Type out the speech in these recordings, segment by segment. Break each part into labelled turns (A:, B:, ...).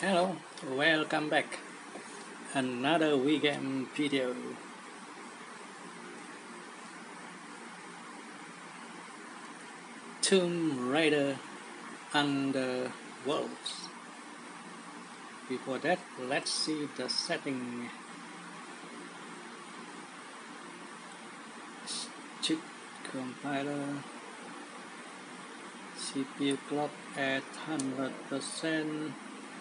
A: Hello, welcome back. Another weekend video. Tomb Raider Underworlds. Before that, let's see the setting. Check compiler. CPU clock at 100%.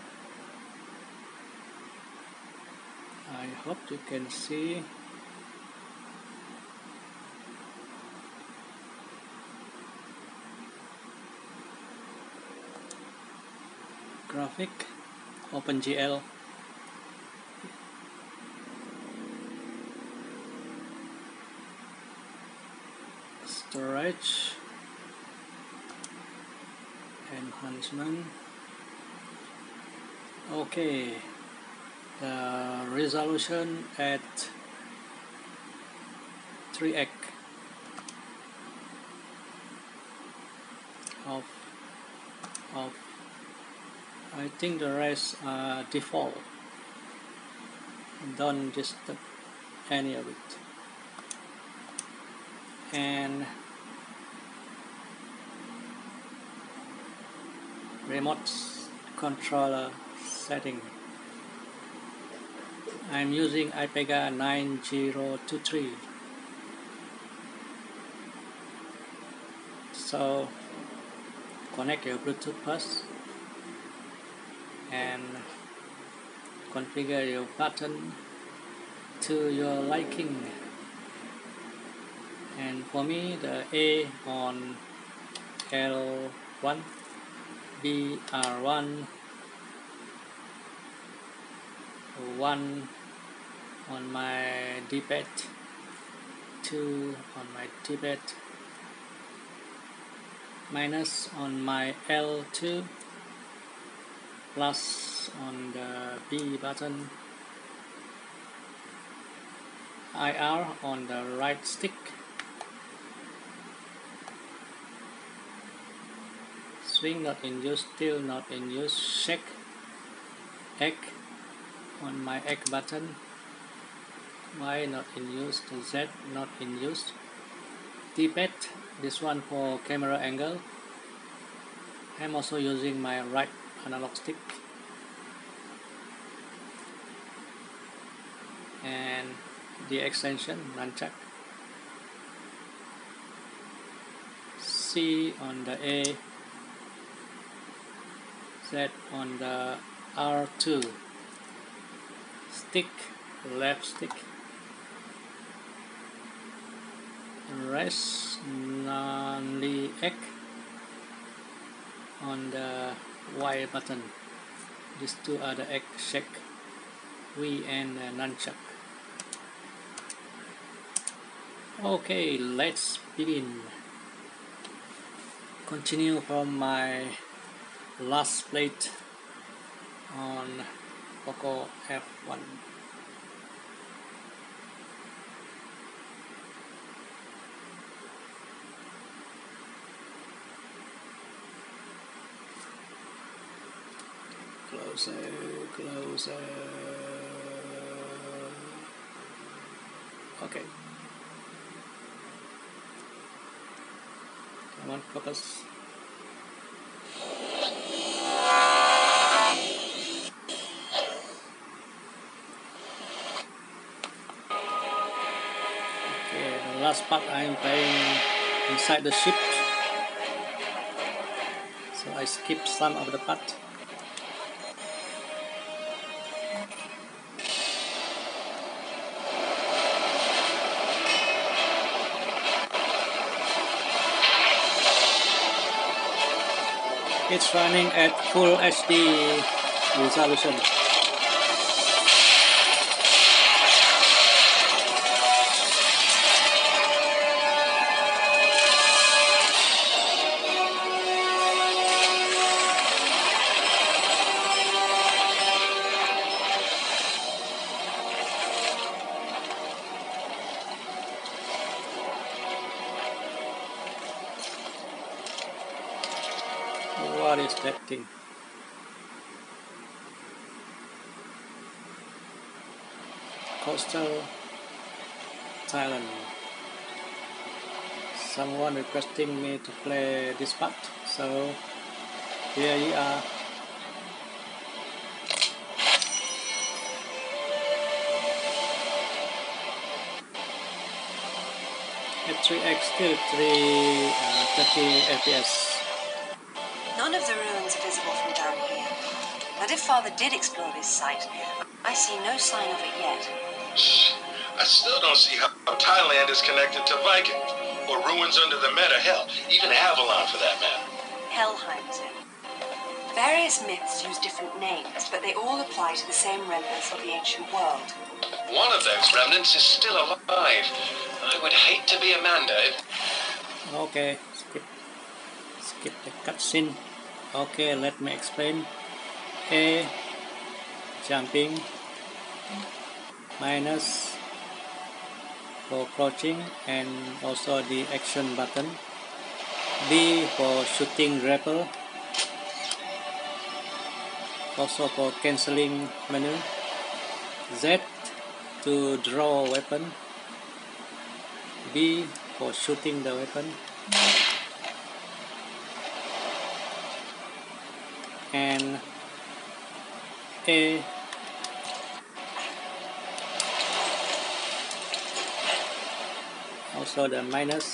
A: I hope you can see. Graphic, OpenGL. Storage, enhancement. Okay, the resolution at 3x. Off. I think the rest are default. Don't disturb any of it. And remote controller setting. I'm using iPega 9023. So connect your Bluetooth first and configure your button to your liking. And for me, the A on L1, B R1, 1 on my D-pad, 2 on my D-pad, minus on my L2, plus on the B button, IR on the right stick, swing not in use, still not in use, shake, X on my X button, Y not in use, Z not in use, D-pad, this one for camera angle. I'm also using my right analog stick, and the extension nunchuck, C on the A, Z on the R2, stick, left stick, rest only X on the Y button. These two are the X, shake, V and nunchuck. Okay, let's begin. Continue from my last plate on Poco F1. Closer. Okay. Come on, focus. Okay, the last part I'm playing inside the ship, so I skip some of the part. It's running at full HD resolution. What is that thing? coastal Thailand. Someone requesting me to play this part, so here you are. At 3x still 30 FPS.
B: None of the ruins are visible from down here. But if Father did explore this site, I see no sign of it yet.
C: I still don't see how Thailand is connected to Viking, or ruins under the Meta, hell, even Avalon for that matter.
B: Helheim's it. Various myths use different names, but they all apply to the same remnants of the ancient world.
C: One of those remnants is still alive. I would hate to be Amanda if...
A: Okay, skip the cutscene. Okay, let me explain. A, jumping, minus for crouching and also the action button. B for shooting grapple, also for cancelling menu. Z to draw a weapon. B for shooting the weapon. And A also the minus.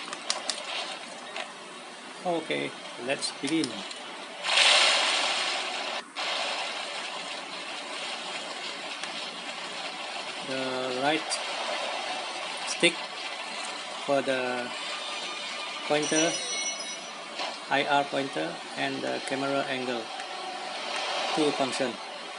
A: Okay, let's begin. The right stick for the pointer, IR pointer, and the camera angle, two function.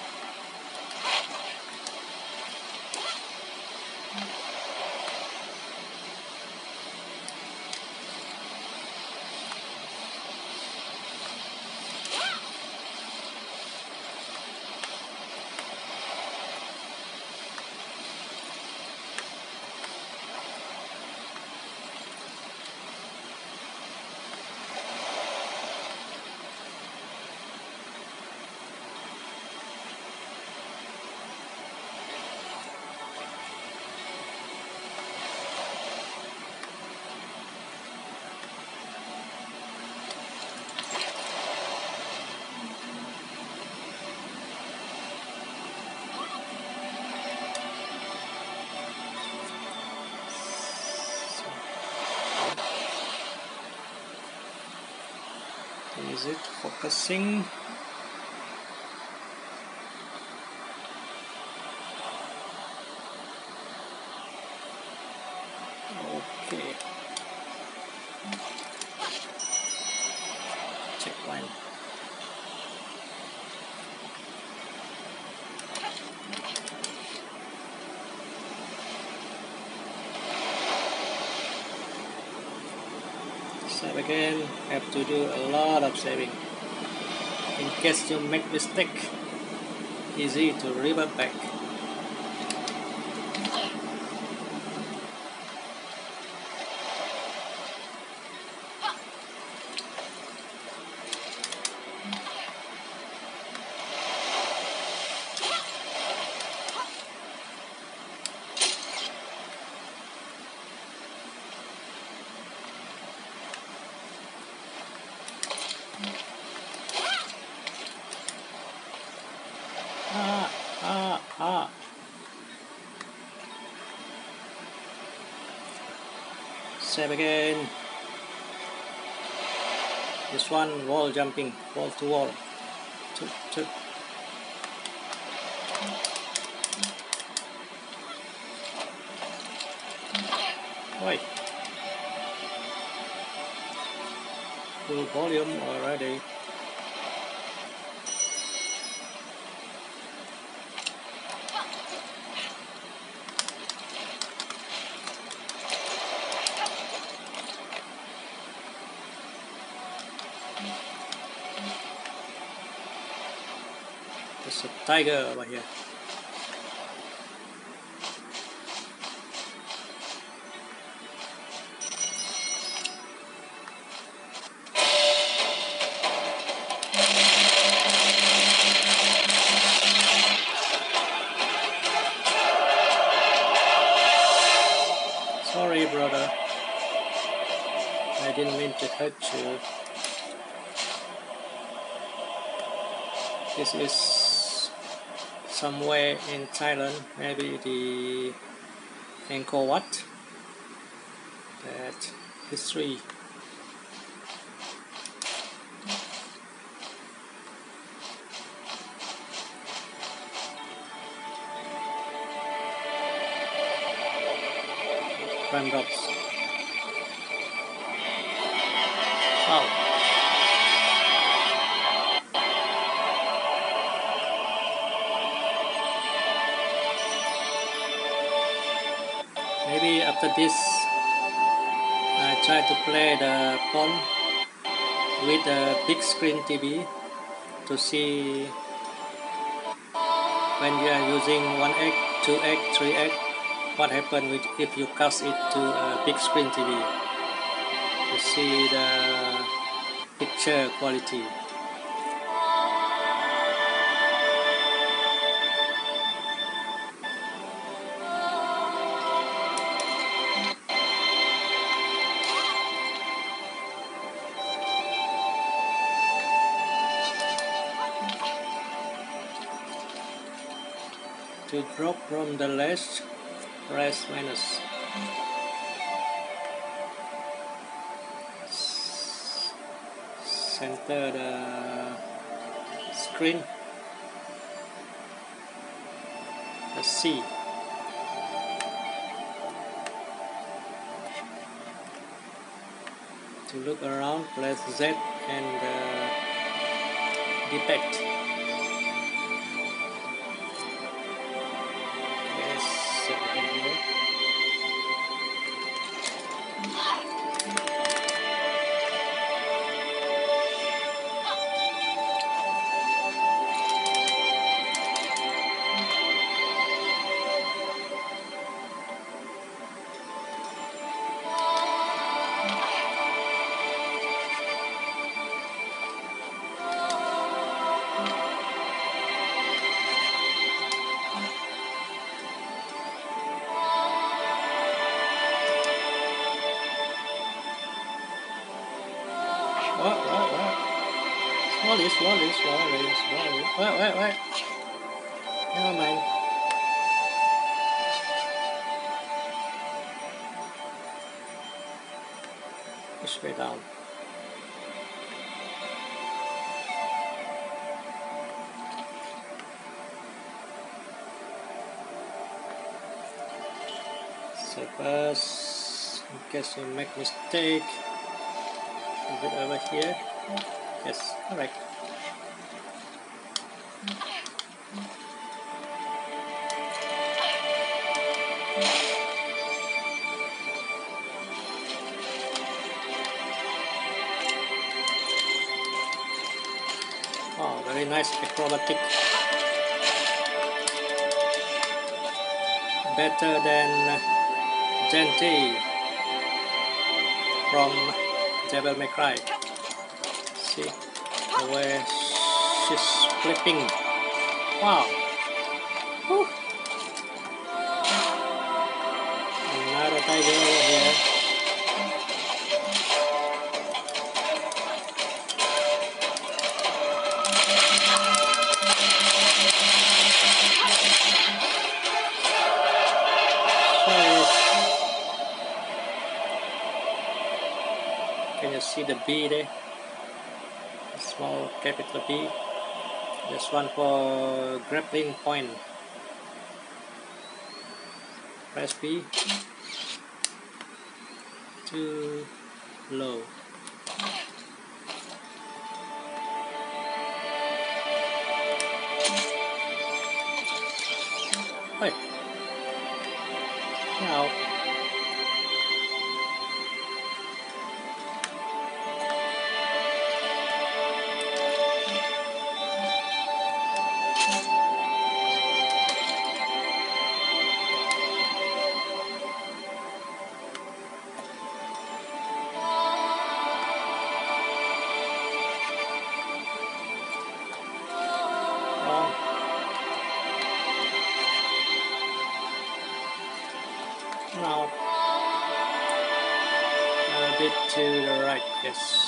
A: Is it focusing? Okay. Checkpoint. Save again. Have to do a lot of saving. In case you make mistake, easy to revert back. Save again. This one wall jumping, wall to wall. Wait. Full volume already. There's a tiger over here. to hurt you. This is somewhere in Thailand, maybe the Angkor Wat. That history. Prime drops. Wow. Maybe after this I try to play the pawn with a big screen TV to see when you are using 1x, 2x, 3x, what happens if you cast it to a big screen TV to see the picture quality. To drop from the ledge, press minus. Center the screen. The C. To look around, press Z and detect. Yes, everything here. Slowly. Wait. Never mind. Push way down. Suppose in case you make mistake, put it over here. Yes, correct. Wow, very nice acrobatic. Better than Genty from Devil May Cry. See the way she's flipping. Wow. Whew. Another tiger over here. Can you see the B there? A small capital B. This one for grappling point. Press B. Too low. Wait. Now. Now, bit to the right, yes.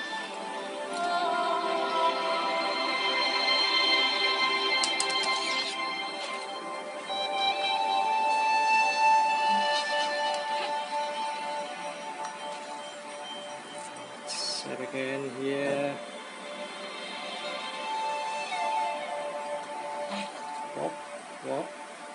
A: Set again here. Whoop, whoop.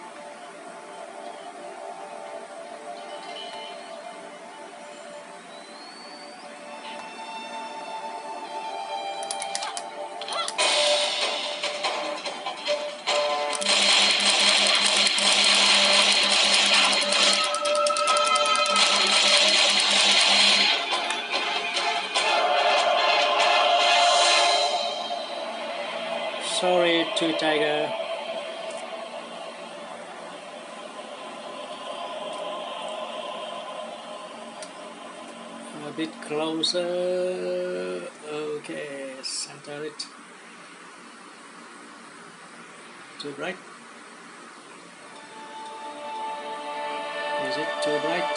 A: Sorry, Two Tiger. A bit closer. Okay, center it. Too bright. Is it too bright?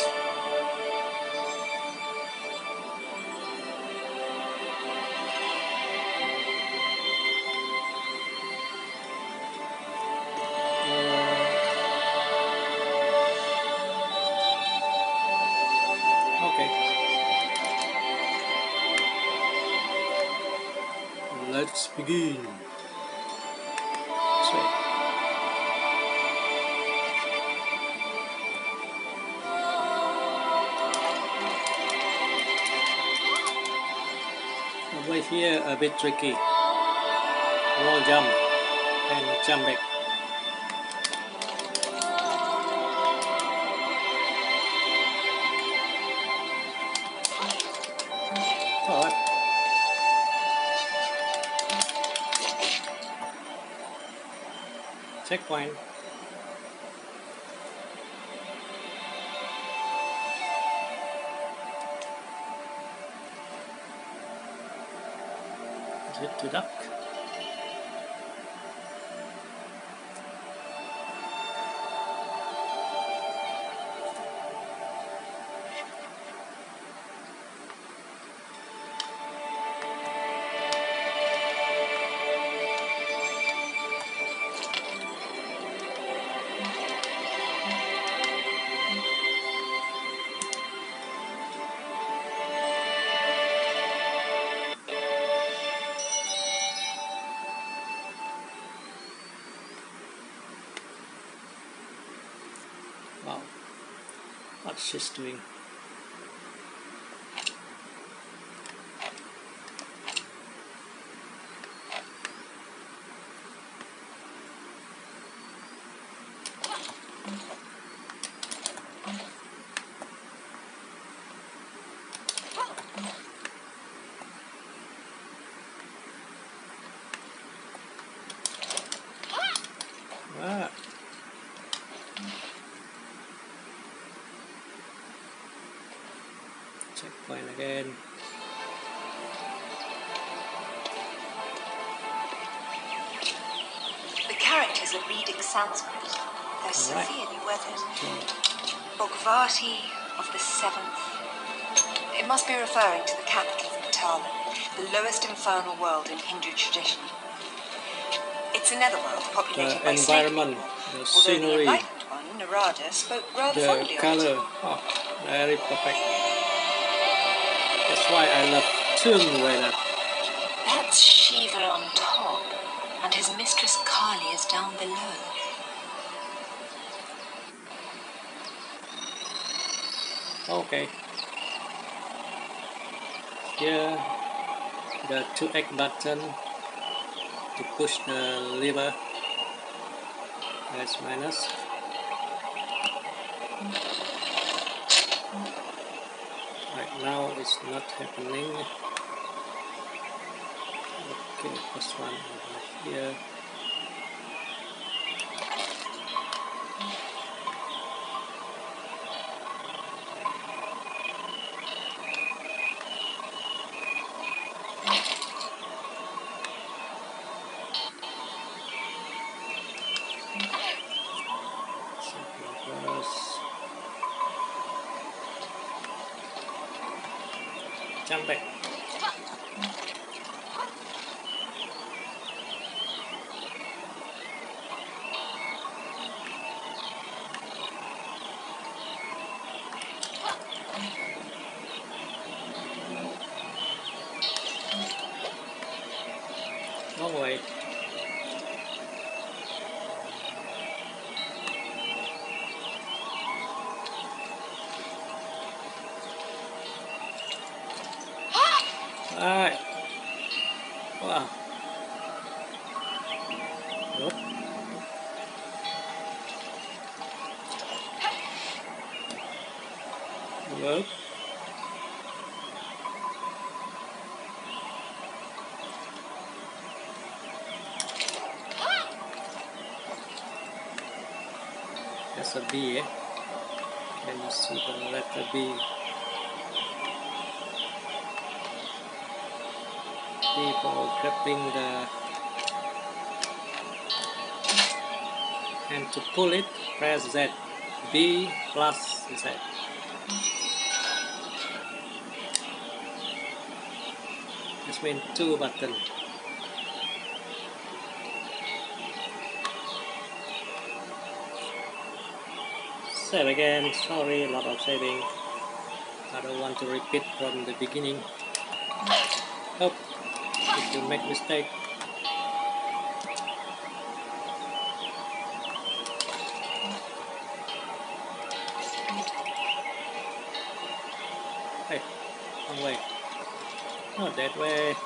A: Okay. Let's begin. Sweet. Over here a bit tricky. Roll jump and jump back. Alright. Checkpoint. Is it to duck? Wow. What's she's doing? Ah. Checkpoint again.
B: The characters are reading Sanskrit. They're
A: Right.
B: severely weathered. Bhagavati of the seventh. It must be referring to the capital of Patala, the lowest infernal world in Hindu tradition. It's a netherworld populated
A: The
B: by snake
A: environment,
B: people,
A: the
B: although the
A: scenery,
B: enlightened one, Narada, spoke rather
A: the
B: fondly of
A: color.
B: it.
A: Oh, very perfect. That's why I love Tomb Raider.
B: That's Shiva on top, and his mistress Kali is down below.
A: Okay. Here, the 2X button to push the lever. That's minus. Right now it's not happening. Okay, first one over here. Second verse. jump back. Wrong way. Alright. Wow. Good. Good. That's a B, eh? Can you see the letter B? People grabbing the and to pull it, press Z. B plus Z. This means 2 buttons. Save again. Sorry, a lot of saving. I don't want to repeat from the beginning. Oh, if you make mistake. Hey, wrong way. Not that way.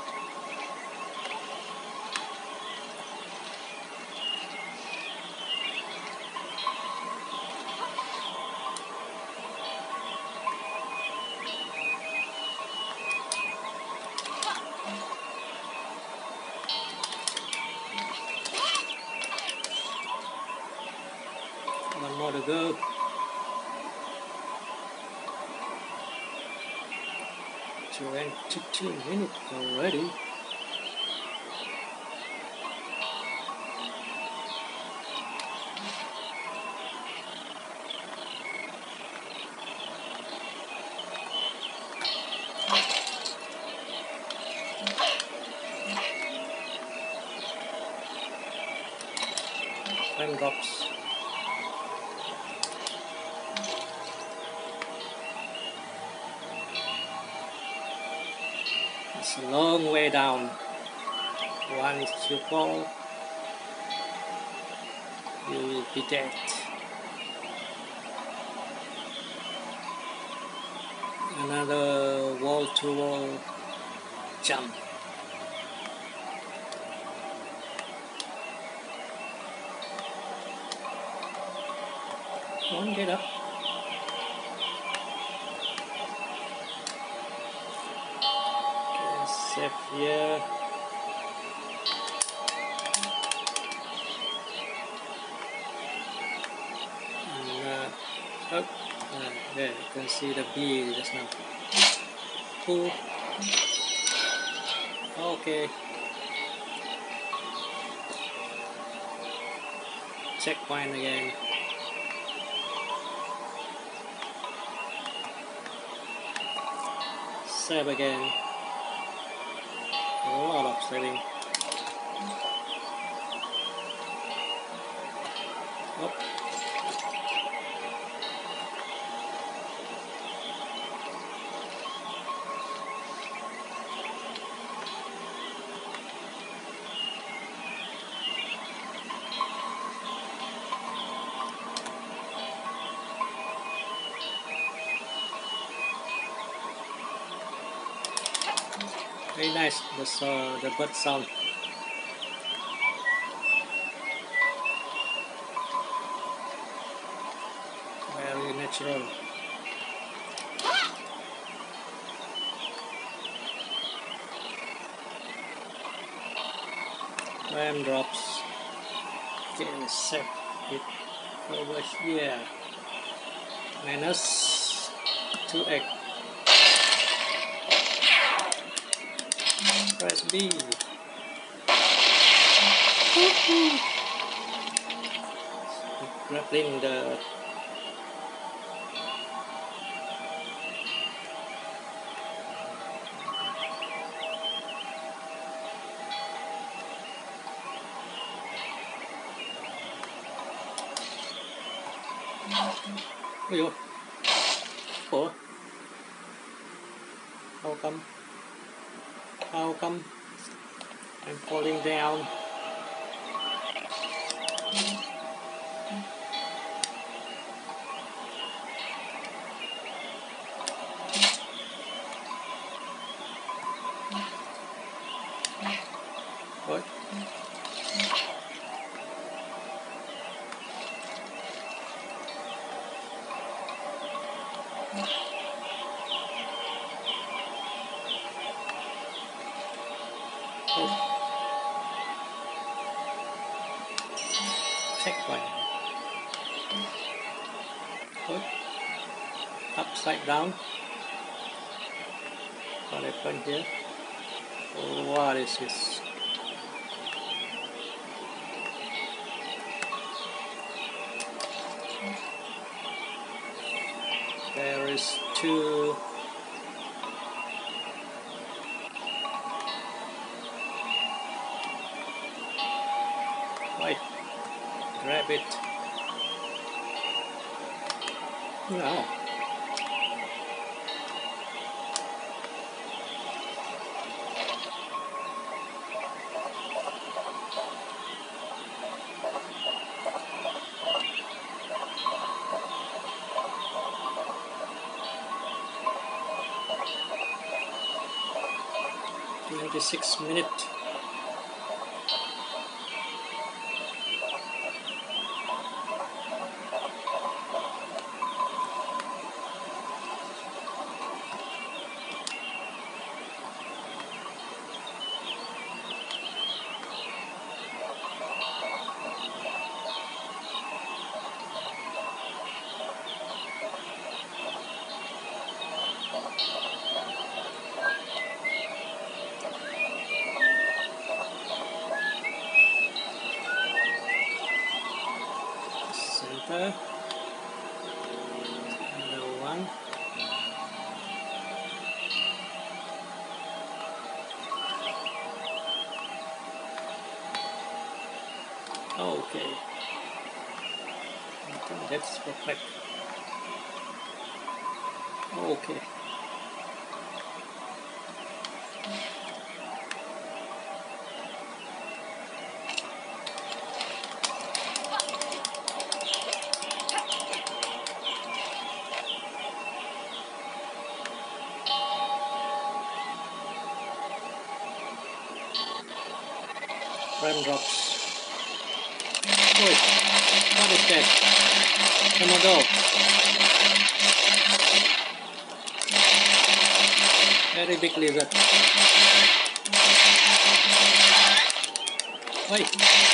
A: One more to go. And 15 minutes already. Time drops. It's a long way down. Once you fall, you will be dead. Another wall-to-wall jump. Come on, get up. Okay, save here. Oh, there you can see the B just now. Pull. Okay. Checkpoint again. Save again. A lot of saving. Oh. Very nice, the bird sound. Very natural. Time drops. Okay, set it over here. Minus 2x. Press B. Grappling the Ôi dồi. Ủa? How come? How come I'm falling down? What? Oh. Checkpoint. What? Upside down. What happened here? What is this? There is two. Wait, grab it. No. Maybe 6 minutes. Center. Another one. Okay. I think that's perfect. Okay. Frame drops. Wait, what is that? Komodo. Very big lizard. Wait.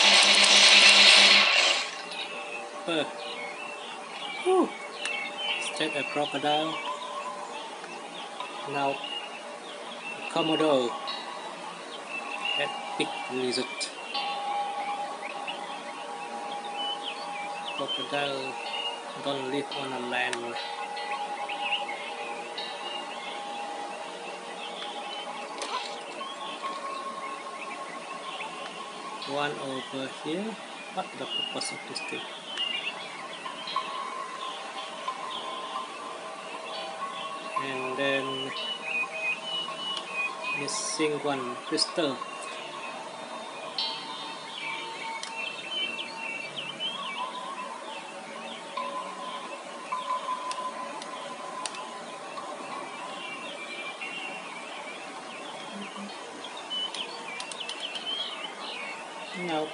A: Whew. Is that a crocodile? Now, Komodo. That big lizard. Crocodile don't live on a land. One over here. What the purpose of this thing? And then missing one crystal. No.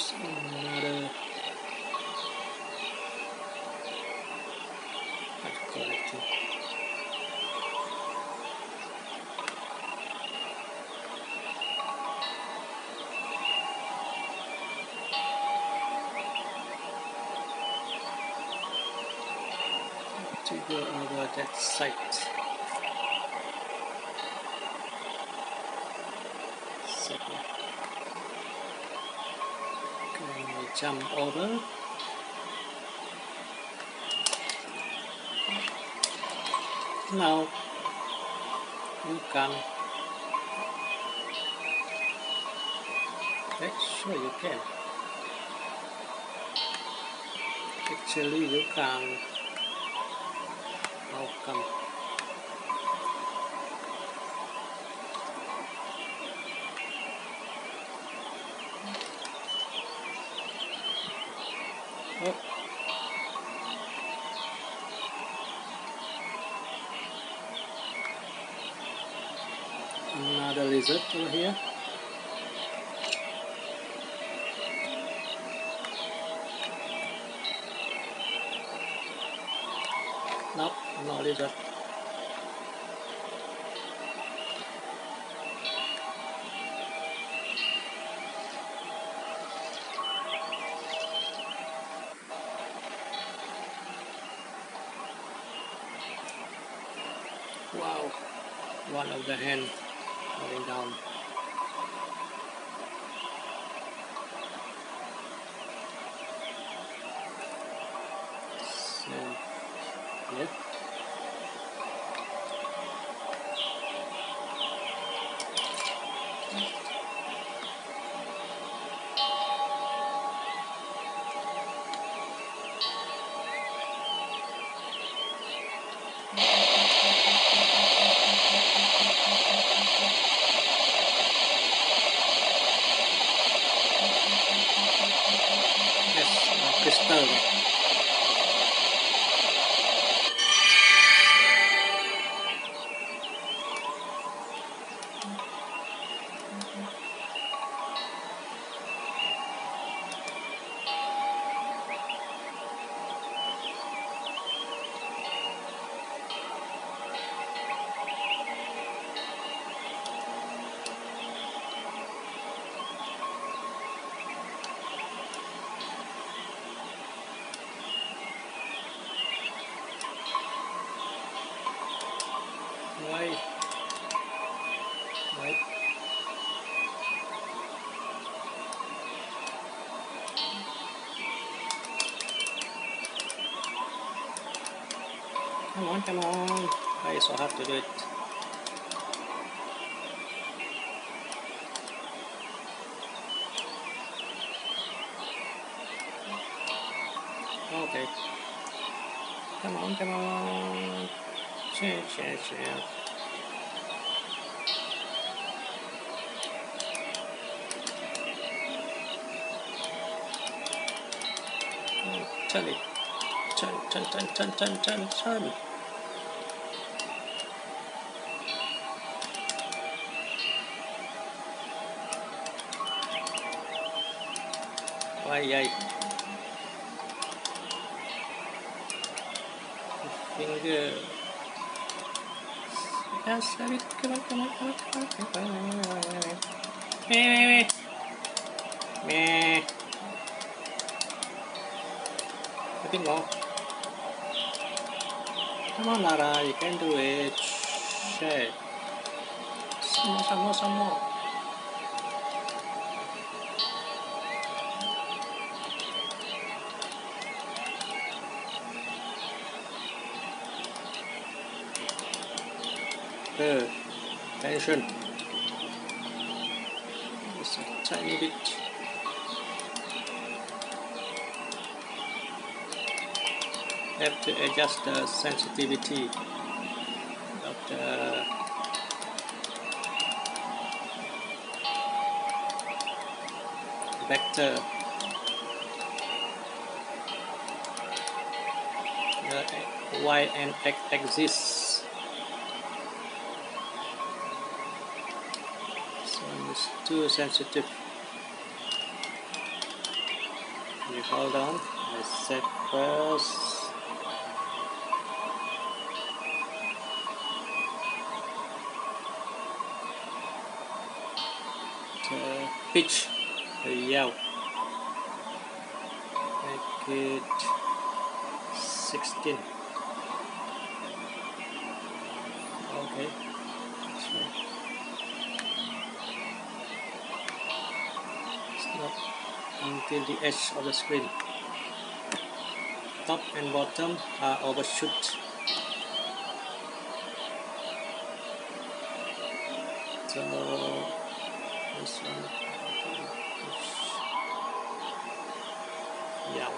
A: another collecting. To go over that site. So can we jump over? No, you can. Actually, you can. Actually, you can. How come? Oh. Another lizard over here. Nope, no lizard. Wow, one of the hand going down. So, yeah. Yes, crystal. Why? Right. Come on, come on. Why is so hard to do it? Okay. Come on, come on. Share. Turn it. Turn. Ay. Finger. Yes, come on. Meh. I think no. Come on, Lara, you can do it. Shit. Some more. Good. Tension. Just a tiny bit. Have to adjust the sensitivity of the vector. The Y and X axis. So it's too sensitive. Hold on, I set first. The pitch, the yellow. Make it 16. Okay, that's right. It's not until the edge of the screen. Top and bottom are overshoot. So this one, yeah,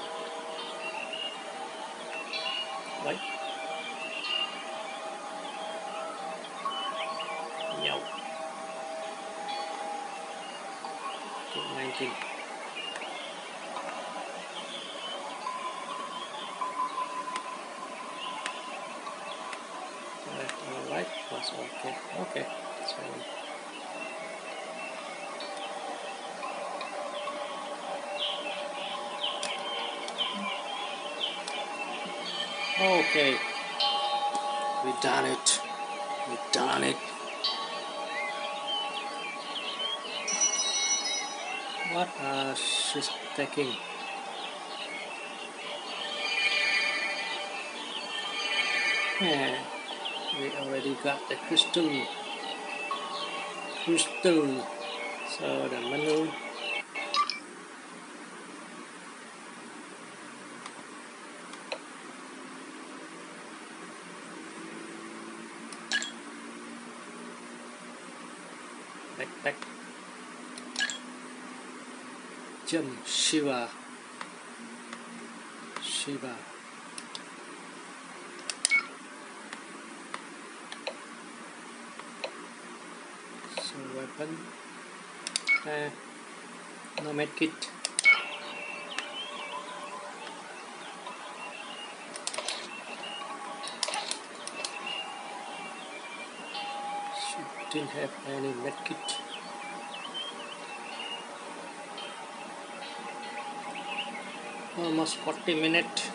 A: right, yeah, 19. Left or right was okay. Okay, so okay, we done it. We done it. What she's taking? Yeah, we already got the crystal. So the menu. Back. Jump Shiva. So weapon. No medkit. She didn't have any medkit. Almost 40 minutes.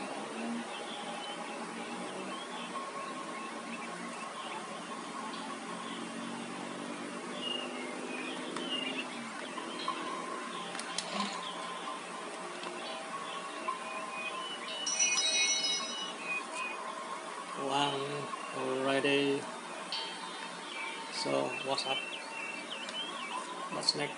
A: One already. So what's up? What's next?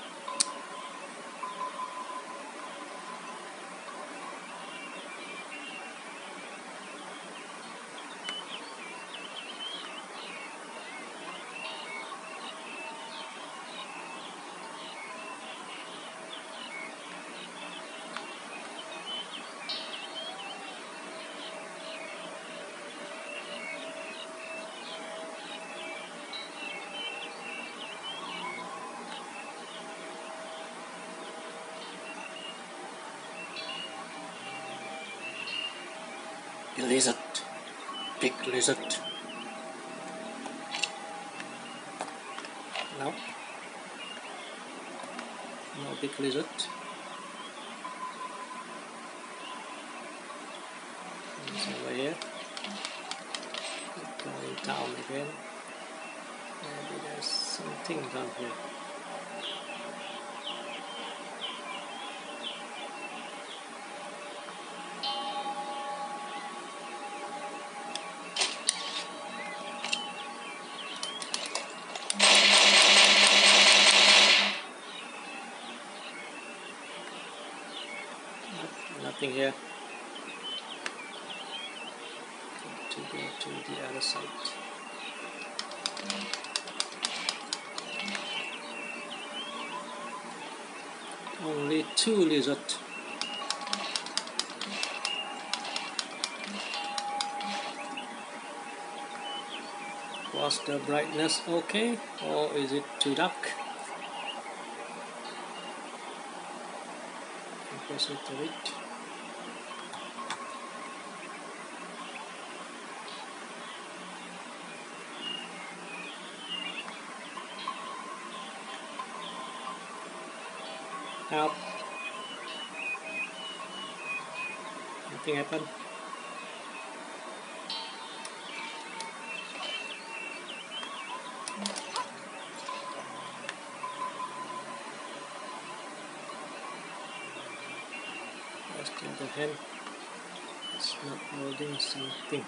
A: The lizard. Big lizard. No. No big lizard. It's over here. Going down again. Maybe there's something down here. Nothing here. To go to the other side. Only 2 lizards. Was the brightness okay, or is it too dark? Increase it a bit. Up. Nothing happened. Still the hand. It's not holding something.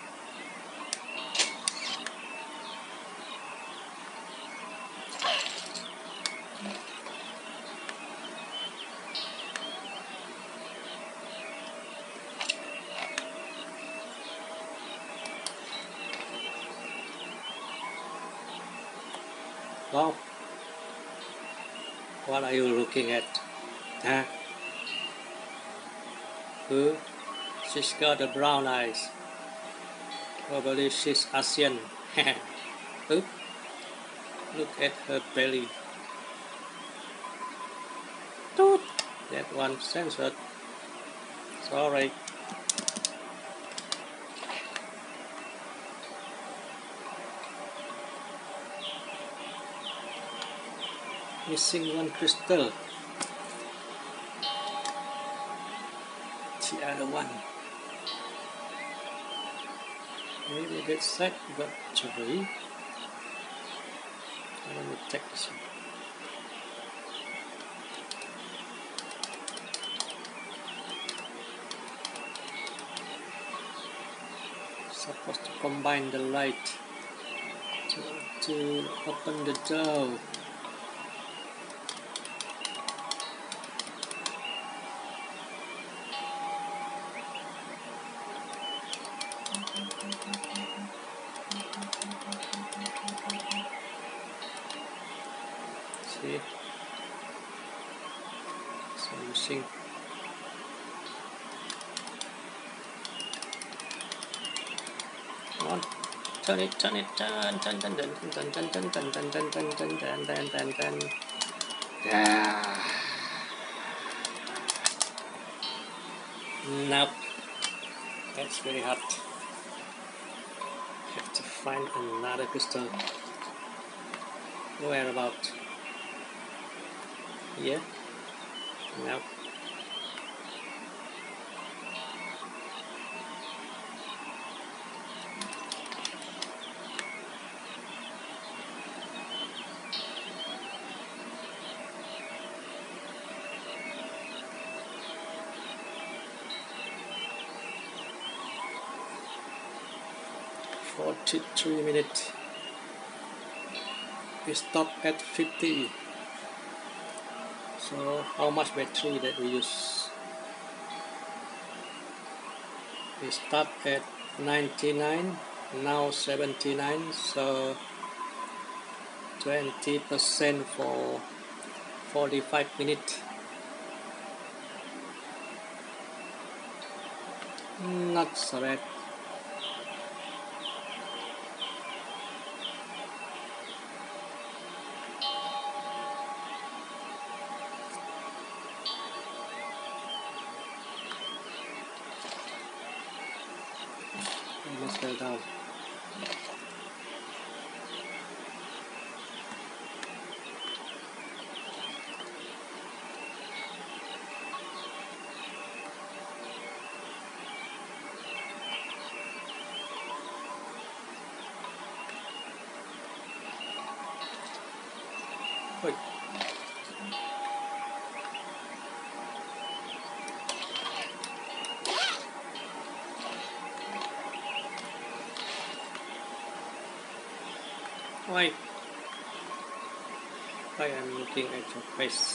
A: Wow. What are you looking at? Huh? Who? She's got the brown eyes. Probably she's Asian. Oop. Look at her belly. Toot. That one censored. Sorry. Missing one crystal. The other one. Maybe that side got 3. Let me check this one. Supposed to combine the light to open the door. See? So using come on. Turn it, turn, yeah. Nope. That's very hard. Have to find another crystal. Where about? Here? Nope. "43 minutes. We stop at 50. So how much battery that we use? We start at 99, now 79, so 20% for 45 minutes. Not so bad. Almost fell down. Wait. Why? Why I'm looking at your face?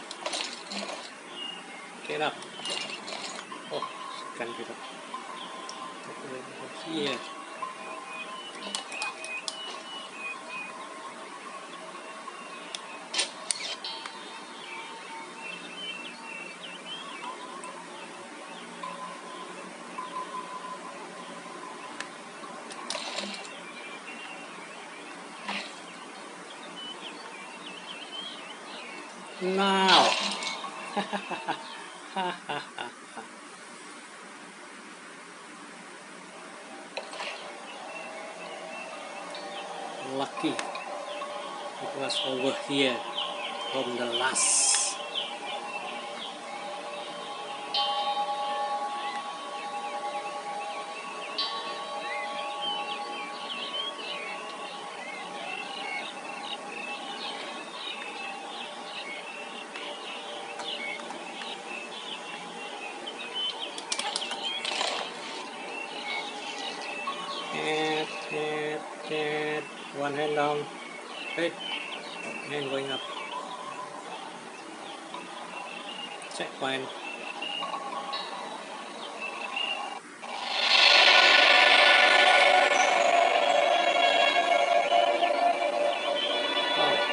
A: Get up. Oh, she can't get up. Here. Now. Lucky it was over here from the last. One hand down. Wait. Hand going up. Checkpoint. Oh.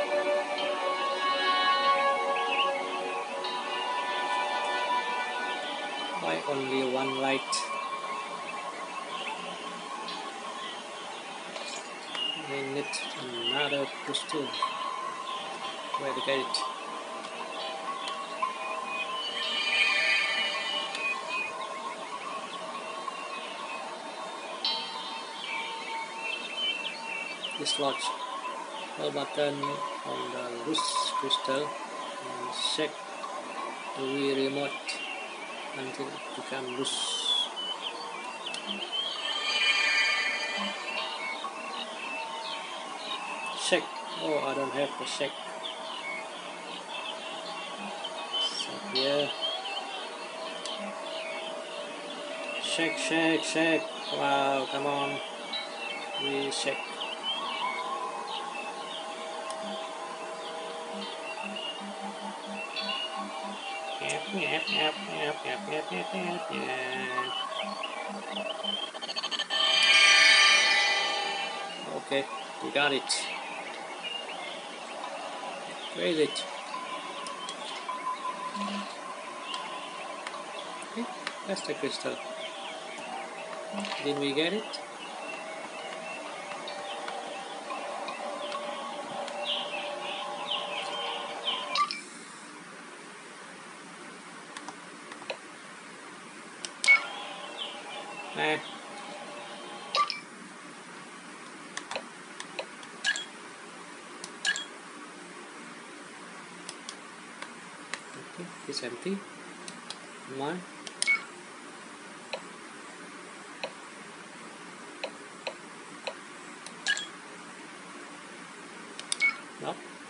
A: Why only one light? We need another crystal. Where to get it? Dislodge the button on the loose crystal and shake the Wii remote until it becomes loose. Shake. Oh, I don't have the shake. So here. Shake, shake, shake. Wow, come on. We shake. Yep, yep, yep, yep, yep, yep, yep, yep. Okay, we got it. Where is it? Okay, that's the crystal. Did we get it? Nah. Okay, it's empty. Come on. Nope.